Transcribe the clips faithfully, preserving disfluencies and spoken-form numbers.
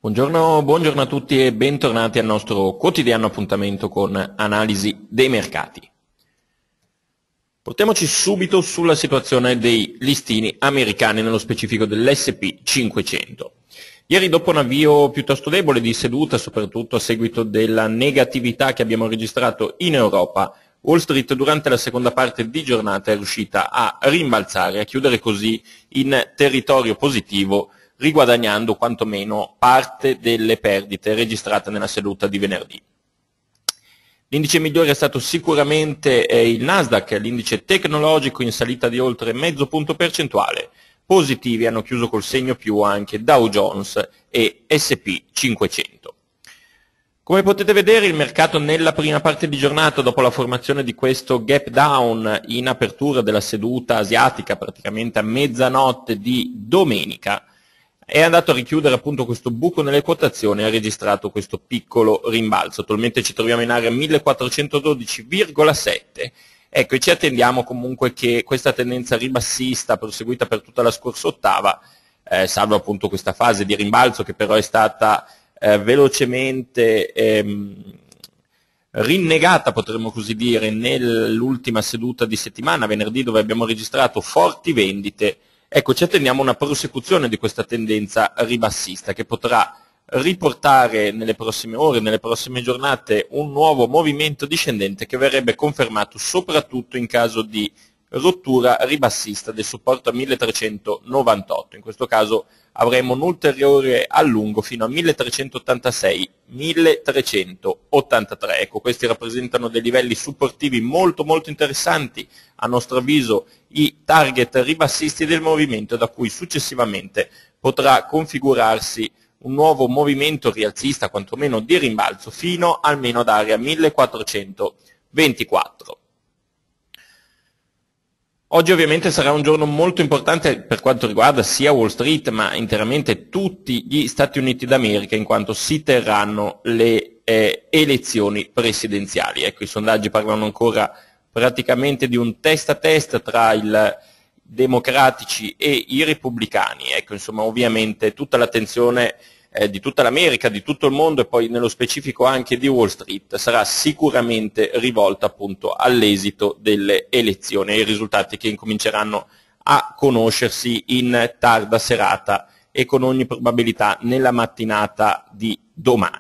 Buongiorno, buongiorno a tutti e bentornati al nostro quotidiano appuntamento con analisi dei mercati. Portiamoci subito sulla situazione dei listini americani, nello specifico dell'esse e pi cinquecento. Ieri, dopo un avvio piuttosto debole di seduta, soprattutto a seguito della negatività che abbiamo registrato in Europa, Wall Street durante la seconda parte di giornata è riuscita a rimbalzare, a chiudere così in territorio positivo, riguadagnando quantomeno parte delle perdite registrate nella seduta di venerdì. L'indice migliore è stato sicuramente eh, il Nasdaq, l'indice tecnologico in salita di oltre mezzo punto percentuale. Positivi hanno chiuso col segno più anche Dow Jones e esse e pi cinquecento. Come potete vedere, il mercato nella prima parte di giornata, dopo la formazione di questo gap down in apertura della seduta asiatica, praticamente a mezzanotte di domenica, è andato a richiudere appunto questo buco nelle quotazioni e ha registrato questo piccolo rimbalzo. Attualmente ci troviamo in area millequattrocentododici virgola sette. Ecco, e ci attendiamo comunque che questa tendenza ribassista proseguita per tutta la scorsa ottava, eh, salvo appunto questa fase di rimbalzo che però è stata eh, velocemente ehm, rinnegata, potremmo così dire, nell'ultima seduta di settimana, venerdì, dove abbiamo registrato forti vendite. Ecco, ci attendiamo una prosecuzione di questa tendenza ribassista che potrà riportare nelle prossime ore, nelle prossime giornate, un nuovo movimento discendente che verrebbe confermato soprattutto in caso di rottura ribassista del supporto a milletrecentonovantotto. In questo caso avremo un ulteriore allungo fino a milletrecentottantasei milletrecentottantatré. Ecco, questi rappresentano dei livelli supportivi molto molto interessanti, a nostro avviso i target ribassisti del movimento, da cui successivamente potrà configurarsi un nuovo movimento rialzista, quantomeno di rimbalzo, fino almeno ad area millequattrocentoventiquattro. Oggi ovviamente sarà un giorno molto importante per quanto riguarda sia Wall Street ma interamente tutti gli Stati Uniti d'America, in quanto si terranno le eh, elezioni presidenziali. Ecco, i sondaggi parlano ancora praticamente di un testa a testa tra i democratici e i repubblicani. Ecco, insomma, ovviamente tutta l'attenzione eh, di tutta l'America, di tutto il mondo e poi nello specifico anche di Wall Street sarà sicuramente rivolta appunto all'esito delle elezioni e ai risultati che incominceranno a conoscersi in tarda serata e con ogni probabilità nella mattinata di domani.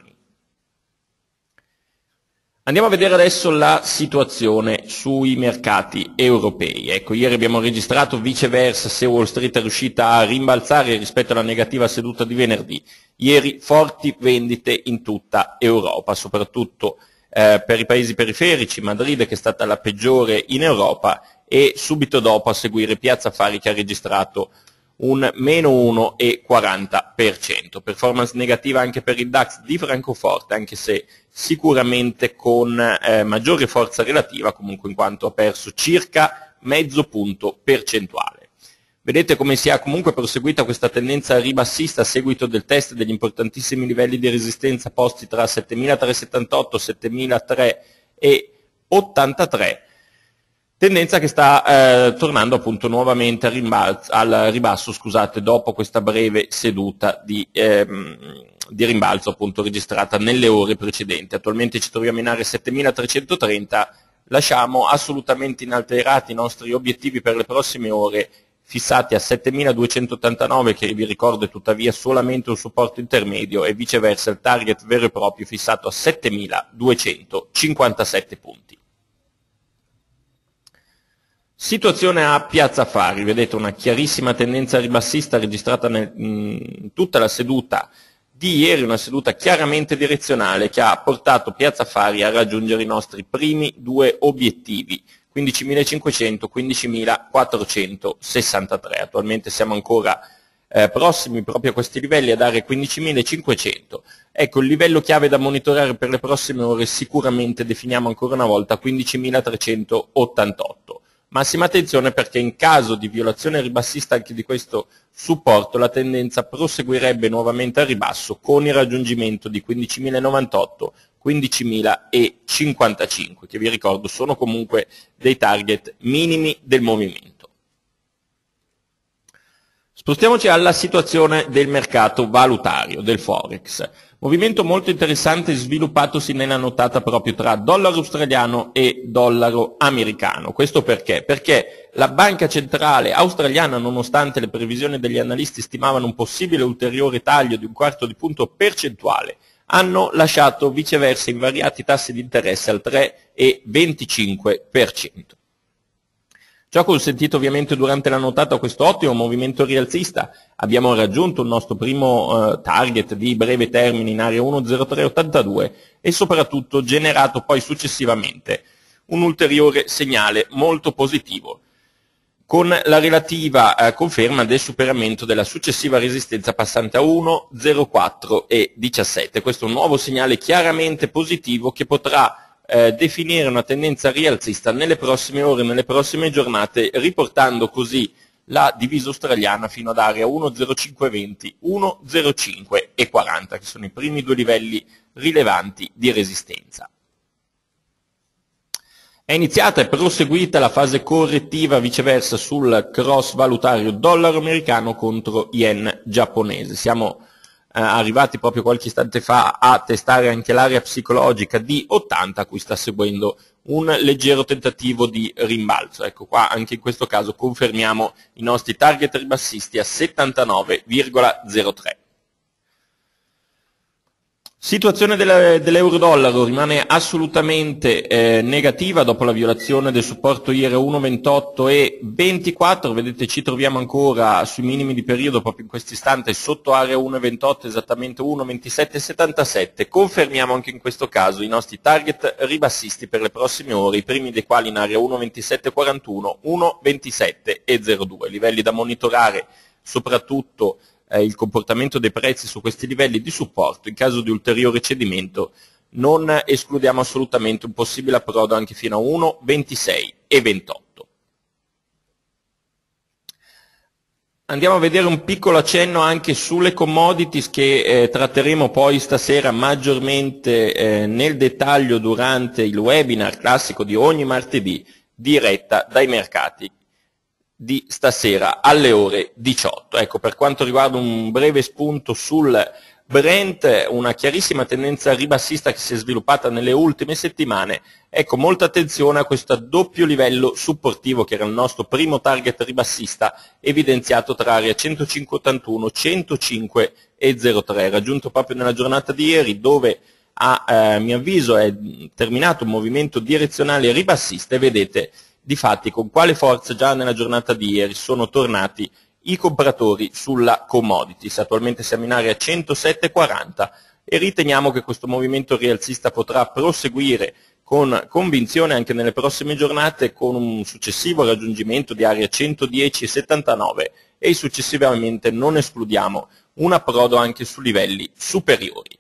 Andiamo a vedere adesso la situazione sui mercati europei. Ecco, ieri abbiamo registrato viceversa, se Wall Street è riuscita a rimbalzare rispetto alla negativa seduta di venerdì. Ieri forti vendite in tutta Europa, soprattutto eh, per i paesi periferici, Madrid che è stata la peggiore in Europa e subito dopo a seguire Piazza Affari che ha registrato un meno uno virgola quaranta per cento. Performance negativa anche per il DAX di Francoforte, anche se sicuramente con eh, maggiore forza relativa, comunque in quanto ha perso circa mezzo punto percentuale. Vedete come si è comunque proseguita questa tendenza ribassista a seguito del test degli importantissimi livelli di resistenza posti tra settemila trecentosettantotto, settemila trecentoottantatré. Tendenza che sta eh, tornando appunto nuovamente al, al ribasso, scusate, dopo questa breve seduta di, ehm, di rimbalzo appunto registrata nelle ore precedenti. Attualmente ci troviamo in area settemila trecentotrenta, lasciamo assolutamente inalterati i nostri obiettivi per le prossime ore, fissati a settemiladuecentottantanove, che vi ricordo è tuttavia solamente un supporto intermedio, e viceversa il target vero e proprio fissato a settemiladuecentocinquantasette punti. Situazione a Piazza Affari, vedete una chiarissima tendenza ribassista registrata nel, in tutta la seduta di ieri, una seduta chiaramente direzionale che ha portato Piazza Affari a raggiungere i nostri primi due obiettivi, quindicimilacinquecento, quindicimilaquattrocentosessantatré. Attualmente siamo ancora eh, prossimi proprio a questi livelli, ad area quindicimilacinquecento. Ecco, il livello chiave da monitorare per le prossime ore sicuramente definiamo ancora una volta quindicimilatrecentottantotto. Massima attenzione perché in caso di violazione ribassista anche di questo supporto la tendenza proseguirebbe nuovamente al ribasso con il raggiungimento di quindicimilanovantotto, quindicimilacinquantacinque, che vi ricordo sono comunque dei target minimi del movimento. Spostiamoci alla situazione del mercato valutario, del Forex. Movimento molto interessante sviluppatosi nella nottata proprio tra dollaro australiano e dollaro americano. Questo perché? Perché la banca centrale australiana, nonostante le previsioni degli analisti stimavano un possibile ulteriore taglio di un quarto di punto percentuale, hanno lasciato viceversa invariati tassi di interesse al tre virgola venticinque per cento. Ciò ha consentito ovviamente durante la nottata questo ottimo movimento rialzista. Abbiamo raggiunto il nostro primo eh, target di breve termine in area uno virgola zero tre ottantadue e soprattutto generato poi successivamente un ulteriore segnale molto positivo, con la relativa eh, conferma del superamento della successiva resistenza passante a uno virgola zero quattro e diciassette. Questo è un nuovo segnale chiaramente positivo che potrà Eh, definire una tendenza rialzista nelle prossime ore, nelle prossime giornate, riportando così la divisa australiana fino ad area uno virgola zero cinque venti, uno virgola zero cinque e quaranta, che sono i primi due livelli rilevanti di resistenza. È iniziata e proseguita la fase correttiva viceversa sul cross valutario dollaro americano contro yen giapponese. Siamo Eh, arrivati proprio qualche istante fa a testare anche l'area psicologica di ottanta, a cui sta seguendo un leggero tentativo di rimbalzo. Ecco qua, anche in questo caso confermiamo i nostri target ribassisti a settantanove virgola zero tre. Situazione dell'euro-dollaro rimane assolutamente eh, negativa dopo la violazione del supporto ieri a uno virgola ventotto e ventiquattro. Vedete, ci troviamo ancora sui minimi di periodo proprio in questo istante sotto area uno virgola ventotto, esattamente uno virgola ventisette settantasette. Confermiamo anche in questo caso i nostri target ribassisti per le prossime ore, i primi dei quali in area uno virgola ventisette quarantuno, uno virgola ventisette e zero due. Livelli da monitorare soprattutto Eh, il comportamento dei prezzi su questi livelli di supporto. In caso di ulteriore cedimento non escludiamo assolutamente un possibile approdo anche fino a uno virgola ventisei e ventotto. Andiamo a vedere un piccolo accenno anche sulle commodities che eh, tratteremo poi stasera maggiormente eh, nel dettaglio durante il webinar classico di ogni martedì diretta dai mercati di stasera alle ore diciotto. Ecco, per quanto riguarda un breve spunto sul Brent, una chiarissima tendenza ribassista che si è sviluppata nelle ultime settimane. Ecco, molta attenzione a questo doppio livello supportivo che era il nostro primo target ribassista, evidenziato tra area centocinque virgola ottantuno, centocinque e zero tre, raggiunto proprio nella giornata di ieri, dove a eh, mio avviso è terminato un movimento direzionale ribassista e vedete difatti con quale forza già nella giornata di ieri sono tornati i compratori sulla commodities. Attualmente siamo in area centosette virgola quaranta e riteniamo che questo movimento rialzista potrà proseguire con convinzione anche nelle prossime giornate, con un successivo raggiungimento di area centodieci virgola settantanove e successivamente non escludiamo un approdo anche su livelli superiori.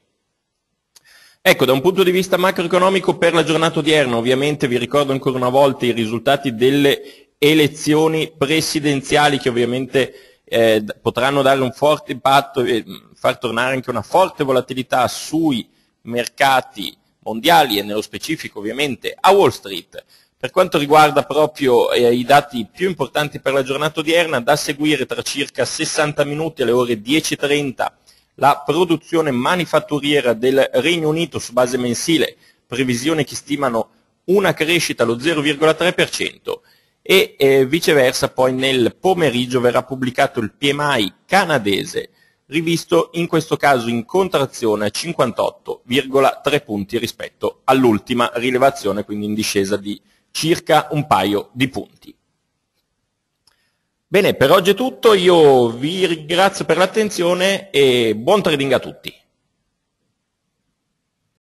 Ecco, da un punto di vista macroeconomico per la giornata odierna, ovviamente vi ricordo ancora una volta i risultati delle elezioni presidenziali che ovviamente eh, potranno dare un forte impatto e far tornare anche una forte volatilità sui mercati mondiali e nello specifico ovviamente a Wall Street. Per quanto riguarda proprio eh, i dati più importanti per la giornata odierna, da seguire tra circa sessanta minuti alle ore dieci e trenta la produzione manifatturiera del Regno Unito su base mensile, previsioni che stimano una crescita allo zero virgola tre per cento e eh, viceversa poi nel pomeriggio verrà pubblicato il P M I canadese, rivisto in questo caso in contrazione a cinquantotto virgola tre punti rispetto all'ultima rilevazione, quindi in discesa di circa un paio di punti. Bene, per oggi è tutto, io vi ringrazio per l'attenzione e buon trading a tutti.